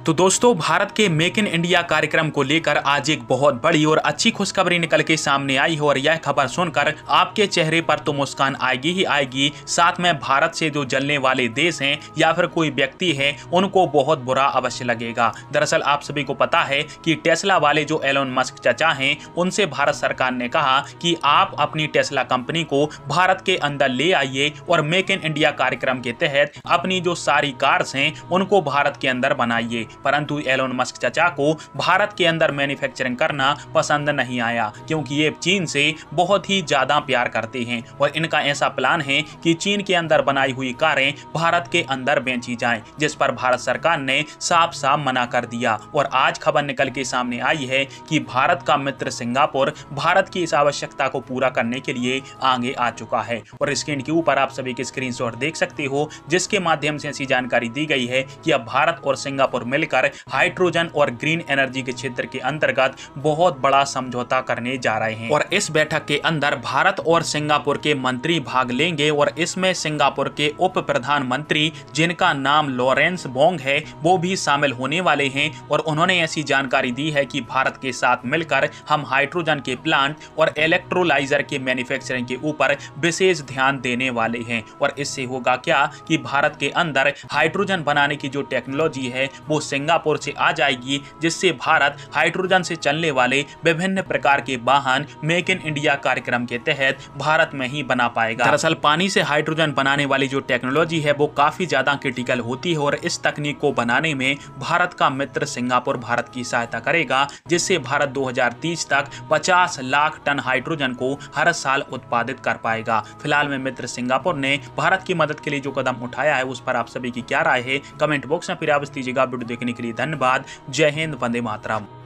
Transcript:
तो दोस्तों, भारत के मेक इन इंडिया कार्यक्रम को लेकर आज एक बहुत बड़ी और अच्छी खुशखबरी निकल के सामने आई है और यह खबर सुनकर आपके चेहरे पर तो मुस्कान आएगी ही आएगी, साथ में भारत से जो जलने वाले देश हैं या फिर कोई व्यक्ति है उनको बहुत बुरा अवश्य लगेगा। दरअसल आप सभी को पता है कि टेस्ला वाले जो एलोन मस्क चाचा हैं, उनसे भारत सरकार ने कहा कि आप अपनी टेस्ला कंपनी को भारत के अंदर ले आइए और मेक इन इंडिया कार्यक्रम के तहत अपनी जो सारी कार्स हैं उनको भारत के अंदर बनाइए। परंतु एलोन मस्क चाचा को भारत के अंदर मैन्युफैक्चरिंग करना पसंद नहीं आया, क्योंकि ये चीन से बहुत ही ज्यादा प्यार करते हैं और इनका ऐसा प्लान है कि चीन के अंदर बनाई हुई कारें भारत के अंदर बेची जाएं, जिस पर भारत सरकार ने साफ साफ मना कर दिया। और आज खबर निकल के सामने आई है कि भारत का मित्र सिंगापुर भारत की इस आवश्यकता को पूरा करने के लिए आगे आ चुका है। और स्क्रीन के ऊपर आप सभी के स्क्रीनशॉट देख सकते हो, जिसके माध्यम से ऐसी जानकारी दी गई है कि अब भारत और सिंगापुर मिलकर हाइड्रोजन और ग्रीन एनर्जी के क्षेत्र के अंतर्गत बहुत बड़ा समझौता करने जा रहे हैं। और इस बैठक के अंदर भारत और सिंगापुर के मंत्री भाग लेंगे और इसमें सिंगापुर के उप प्रधानमंत्री, जिनका नाम लॉरेंस बोंग है, वो भी शामिल होने वाले हैं। और उन्होंने ऐसी जानकारी दी है कि भारत के साथ मिलकर हम हाइड्रोजन के प्लांट और इलेक्ट्रोलाइजर के मैन्युफैक्चरिंग के ऊपर विशेष ध्यान देने वाले हैं। और इससे होगा क्या कि भारत के अंदर हाइड्रोजन बनाने की जो टेक्नोलॉजी है वो सिंगापुर से आ जाएगी, जिससे भारत हाइड्रोजन से चलने वाले विभिन्न प्रकार के वाहन मेक इन इंडिया कार्यक्रम के तहत भारत में ही बना पाएगा। दरअसल पानी से हाइड्रोजन बनाने वाली जो टेक्नोलॉजी है वो काफी ज्यादा क्रिटिकल होती है और इस तकनीक को बनाने में भारत का मित्र सिंगापुर भारत की सहायता करेगा, जिससे भारत 2030 तक 50 लाख टन हाइड्रोजन को हर साल उत्पादित कर पाएगा। फिलहाल में मित्र सिंगापुर ने भारत की मदद के लिए जो कदम उठाया है उस पर आप सभी की क्या राय है, कमेंट बॉक्स में फिर आप दीजिएगा। वीडियो देखने के लिए धन्यवाद। जय हिंद, वंदे मातरम।